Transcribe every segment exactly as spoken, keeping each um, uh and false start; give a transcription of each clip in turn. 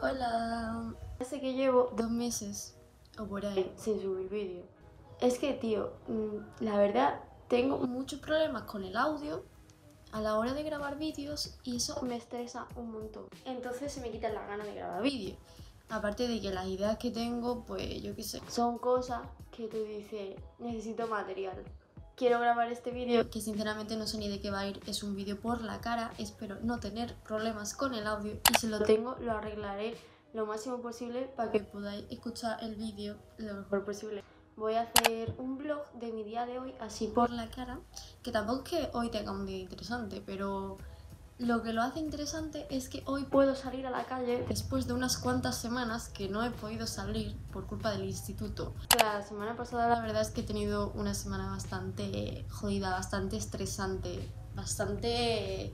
Hola. Hace que llevo dos meses o por ahí sin subir vídeo. Es que, tío, la verdad tengo muchos problemas con el audio a la hora de grabar vídeos y eso me estresa un montón. Entonces se me quitan las ganas de grabar vídeos. Aparte de que las ideas que tengo, pues yo qué sé, son cosas que tú dices, necesito material. Quiero grabar este vídeo, que sinceramente no sé ni de qué va a ir, es un vídeo por la cara, espero no tener problemas con el audio y si lo tengo lo arreglaré lo máximo posible para que podáis escuchar el vídeo lo mejor posible. Voy a hacer un vlog de mi día de hoy así por la cara, que tampoco es que hoy tenga un día interesante, pero lo que lo hace interesante es que hoy puedo salir a la calle después de unas cuantas semanas que no he podido salir por culpa del instituto. La semana pasada la verdad es que he tenido una semana bastante jodida, bastante estresante, bastante...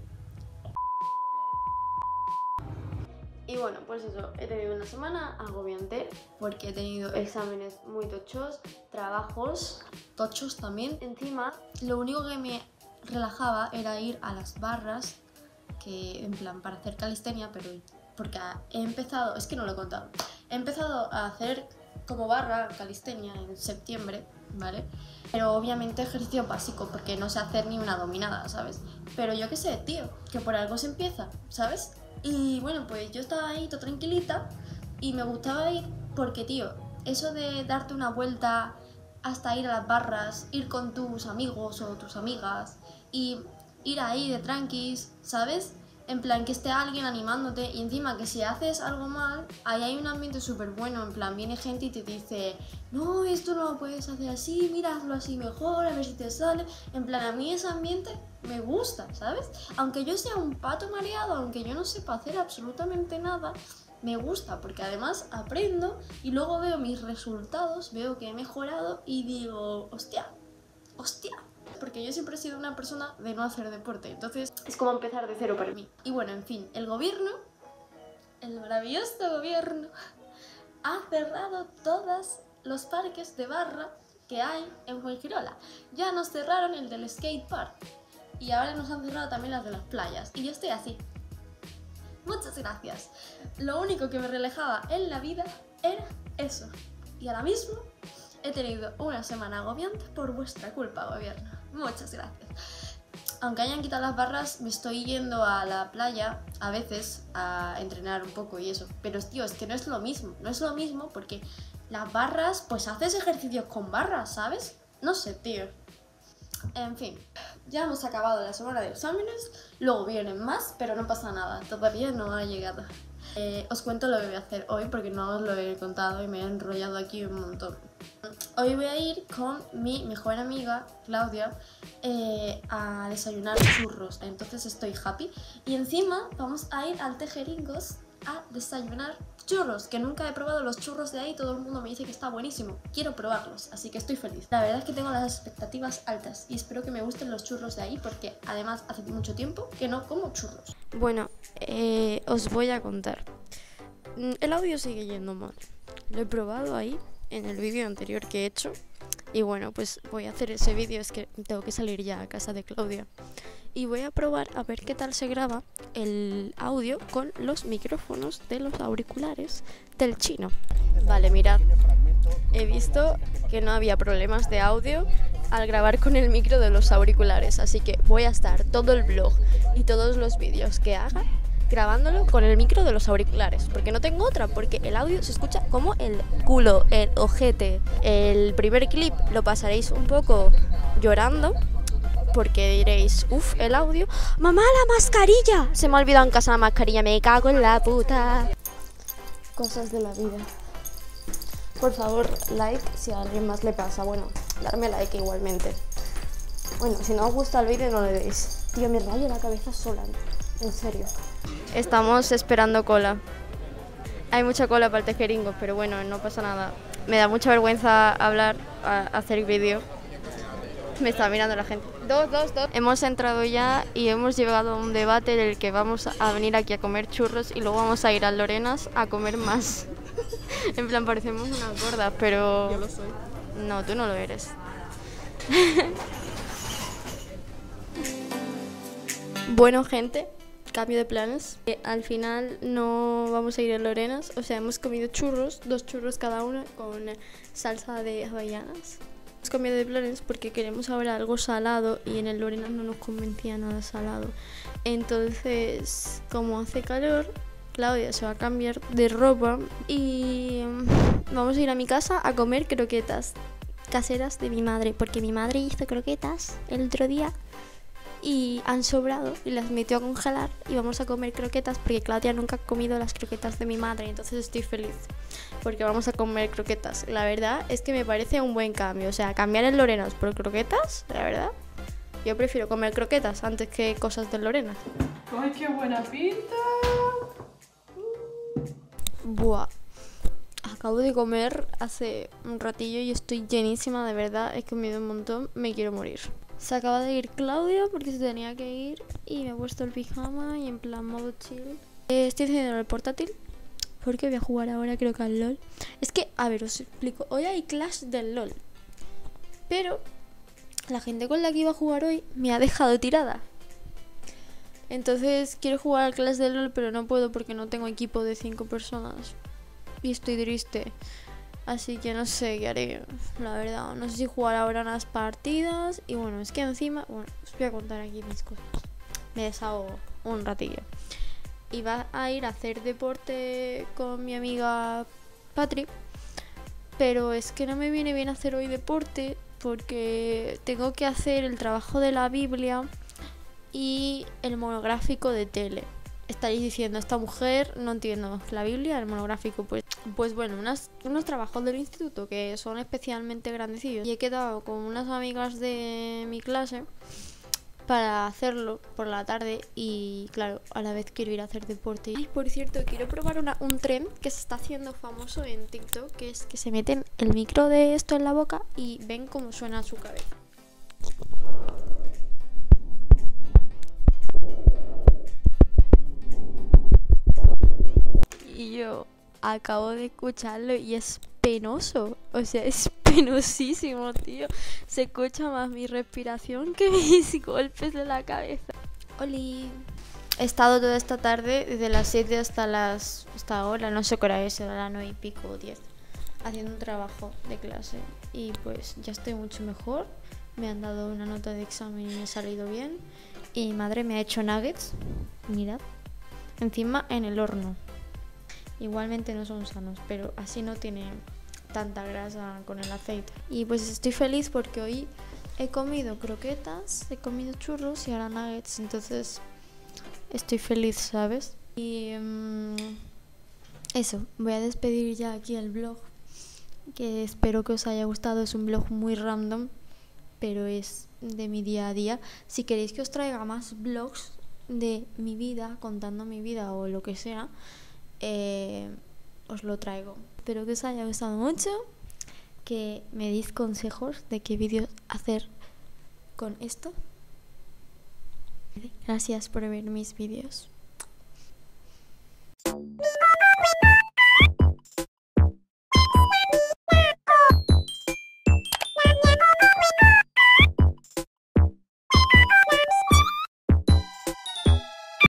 Y bueno, pues eso, he tenido una semana agobiante porque he tenido exámenes muy tochos, trabajos tochos también. Encima, lo único que me relajaba era ir a las barras, que en plan para hacer calistenia, pero porque he empezado, es que no lo he contado, he empezado a hacer como barra calistenia en septiembre, ¿vale? Pero obviamente ejercicio básico, porque no sé hacer ni una dominada, ¿sabes? Pero yo qué sé, tío, que por algo se empieza, ¿sabes? Y bueno, pues yo estaba ahí toda tranquilita y me gustaba ir porque, tío, eso de darte una vuelta hasta ir a las barras, ir con tus amigos o tus amigas y ir ahí de tranquis, ¿sabes? En plan, que esté alguien animándote y encima que si haces algo mal, ahí hay un ambiente súper bueno, en plan, viene gente y te dice no, esto no lo puedes hacer así, mira, hazlo así mejor, a ver si te sale. En plan, a mí ese ambiente me gusta, ¿sabes? Aunque yo sea un pato mareado, aunque yo no sepa hacer absolutamente nada, me gusta, porque además aprendo y luego veo mis resultados, veo que he mejorado y digo, hostia, hostia. Porque yo siempre he sido una persona de no hacer deporte, entonces es como empezar de cero para mí. Y bueno, en fin, el gobierno, el maravilloso gobierno, ha cerrado todos los parques de barra que hay en Fuengirola. Ya nos cerraron el del skate park y ahora nos han cerrado también las de las playas. Y yo estoy así. Muchas gracias. Lo único que me relajaba en la vida era eso. Y ahora mismo he tenido una semana agobiante por vuestra culpa, gobierno. Muchas gracias. Aunque hayan quitado las barras, me estoy yendo a la playa a veces a entrenar un poco y eso. Pero, tío, es que no es lo mismo. No es lo mismo porque las barras, pues haces ejercicios con barras, ¿sabes? No sé, tío. En fin, ya hemos acabado la semana de exámenes. Luego vienen más, pero no pasa nada. Todavía no ha llegado. Eh, os cuento lo que voy a hacer hoy porque no os lo he contado y me he enrollado aquí un montón. Hoy voy a ir con mi mejor amiga, Claudia, eh, a desayunar churros, entonces estoy happy. Y encima vamos a ir al Tejeringos a desayunar churros, que nunca he probado los churros de ahí, todo el mundo me dice que está buenísimo. Quiero probarlos, así que estoy feliz. La verdad es que tengo las expectativas altas y espero que me gusten los churros de ahí porque además hace mucho tiempo que no como churros. Bueno, eh, os voy a contar. El audio sigue yendo mal. Lo he probado ahí en el vídeo anterior que he hecho y bueno, pues voy a hacer ese vídeo, es que tengo que salir ya a casa de Claudia y voy a probar a ver qué tal se graba el audio con los micrófonos de los auriculares del chino. Vale, mirad, he visto que no había problemas de audio al grabar con el micro de los auriculares, así que voy a estar todo el vlog y todos los vídeos que haga grabándolo con el micro de los auriculares, porque no tengo otra, porque el audio se escucha como el culo, el ojete. El primer clip lo pasaréis un poco llorando, porque diréis, uff, el audio. ¡Mamá, la mascarilla! Se me ha olvidado en casa la mascarilla, me cago en la puta. Cosas de la vida. Por favor, like si a alguien más le pasa. Bueno, darme like igualmente. Bueno, si no os gusta el vídeo no le deis. Tío, me rayo la cabeza sola, en serio. Estamos esperando cola. Hay mucha cola para el Tejeringos, pero bueno, no pasa nada. Me da mucha vergüenza hablar, a hacer vídeo. Me está mirando la gente. Dos, dos, dos. Hemos entrado ya y hemos llegado a un debate en el que vamos a venir aquí a comer churros y luego vamos a ir a Lorenas a comer más. En plan, parecemos unas gordas, pero... Yo lo soy. No, tú no lo eres. Bueno, gente, cambio de planes. Eh, al final no vamos a ir a Lorenas, o sea, hemos comido churros, dos churros cada uno con salsa de avellanas. Hemos cambiado de planes porque queremos ahora algo salado y en el Lorenas no nos convencía nada salado. Entonces, como hace calor, Claudia se va a cambiar de ropa y vamos a ir a mi casa a comer croquetas caseras de mi madre, porque mi madre hizo croquetas el otro día y han sobrado y las metió a congelar y vamos a comer croquetas porque Claudia nunca ha comido las croquetas de mi madre, entonces estoy feliz porque vamos a comer croquetas. La verdad es que me parece un buen cambio, o sea, cambiar el Lorenas por croquetas, la verdad, yo prefiero comer croquetas antes que cosas del Lorenas. ¡Ay, qué buena pinta! Buah, acabo de comer hace un ratillo y estoy llenísima, de verdad, he comido un montón, me quiero morir. Se acaba de ir Claudia porque se tenía que ir y me he puesto el pijama y en plan modo chill. Eh, estoy encendiendo el portátil porque voy a jugar ahora creo que al LOL. Es que, a ver, os explico, hoy hay clash del LOL, pero la gente con la que iba a jugar hoy me ha dejado tirada. Entonces quiero jugar al clash del LOL pero no puedo porque no tengo equipo de cinco personas y estoy triste. Así que no sé qué haré, la verdad. No sé si jugar ahora unas partidas. Y bueno, es que encima, bueno, os voy a contar aquí mis cosas. Me desahogo un ratillo. Iba a ir a hacer deporte con mi amiga Patri, pero es que no me viene bien hacer hoy deporte porque tengo que hacer el trabajo de la Biblia y el monográfico de tele. Estaréis diciendo, esta mujer no entiendo la Biblia, el monográfico, pues pues bueno, unas, unos trabajos del instituto que son especialmente grandecillos y he quedado con unas amigas de mi clase para hacerlo por la tarde y claro, a la vez quiero ir a hacer deporte. Ay, por cierto, quiero probar una, un tren que se está haciendo famoso en TikTok, que es que se meten el micro de esto en la boca y ven cómo suena su cabeza. Y yo acabo de escucharlo y es penoso, o sea, es penosísimo, tío. Se escucha más mi respiración que mis golpes de la cabeza. Oli, he estado toda esta tarde, desde las siete hasta las hasta ahora, no sé qué hora es, era las nueve y pico o diez, haciendo un trabajo de clase y pues ya estoy mucho mejor. Me han dado una nota de examen y me ha salido bien. Y mi madre me ha hecho nuggets, mirad, encima en el horno. Igualmente no son sanos, pero así no tiene tanta grasa con el aceite. Y pues estoy feliz porque hoy he comido croquetas, he comido churros y ahora nuggets, entonces estoy feliz, ¿sabes? Y um, eso, voy a despedir ya aquí el vlog, que espero que os haya gustado. Es un vlog muy random, pero es de mi día a día. Si queréis que os traiga más vlogs de mi vida, contando mi vida o lo que sea, Eh, os lo traigo. Espero que os haya gustado mucho, que me deis consejos de qué vídeos hacer con esto. Gracias por ver mis vídeos.